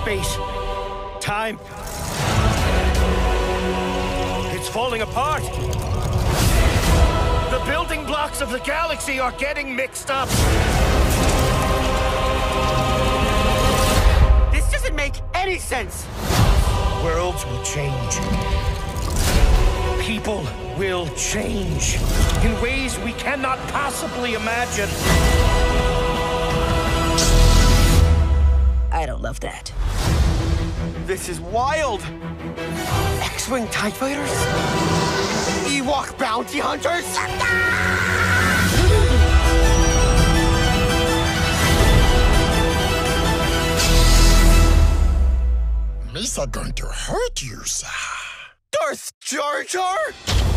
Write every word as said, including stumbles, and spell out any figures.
space. Time. It's falling apart. The building blocks of the galaxy are getting mixed up. This doesn't make any sense. Worlds will change. People will change in ways we cannot possibly imagine. I don't love that. This is wild. X-Wing TIE Fighters? Ewok Bounty Hunters? These are going to hurt you, sir. Darth Jar Jar?